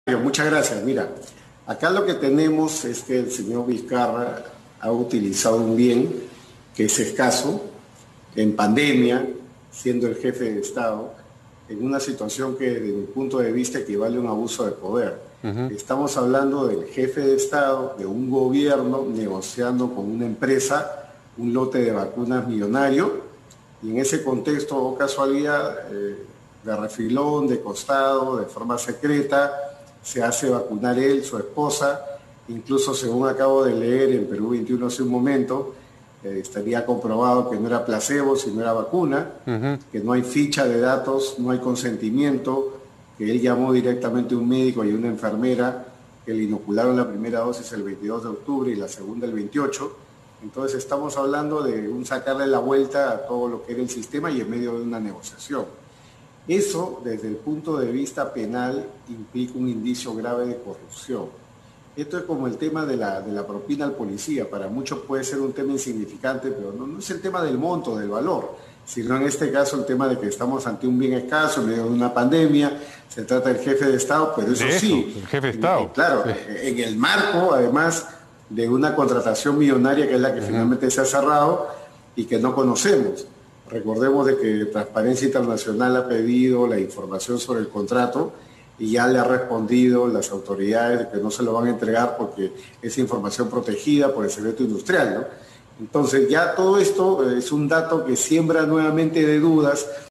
Muchas gracias. Mira, acá lo que tenemos es que el señor Vizcarra ha utilizado un bien que es escaso en pandemia, siendo el jefe de Estado, en una situación que desde mi punto de vista equivale a un abuso de poder. Estamos hablando del jefe de Estado, de un gobierno negociando con una empresa un lote de vacunas millonario, y en ese contexto, o casualidad, de refilón, de costado, de forma secreta, se hace vacunar él, su esposa, incluso según acabo de leer en Perú 21 hace un momento, estaría comprobado que no era placebo, sino era vacuna, que no hay ficha de datos, no hay consentimiento, que él llamó directamente a un médico y a una enfermera que le inocularon la primera dosis el 22 de octubre y la segunda el 28. Entonces estamos hablando de un sacarle la vuelta a todo lo que era el sistema y en medio de una negociación. Eso, desde el punto de vista penal, implica un indicio grave de corrupción. Esto es como el tema de la propina al policía. Para muchos puede ser un tema insignificante, pero no es el tema del monto, del valor, sino en este caso el tema de que estamos ante un bien escaso, en medio de una pandemia, se trata del jefe de Estado, pero eso sí, el jefe de Estado. claro, en el marco, además, de una contratación millonaria que es la que finalmente se ha cerrado y que no conocemos. Recordemos de que Transparencia Internacional ha pedido la información sobre el contrato y ya le ha respondido las autoridades de que no se lo van a entregar porque es información protegida por el secreto industrial, ¿no? Entonces ya todo esto es un dato que siembra nuevamente de dudas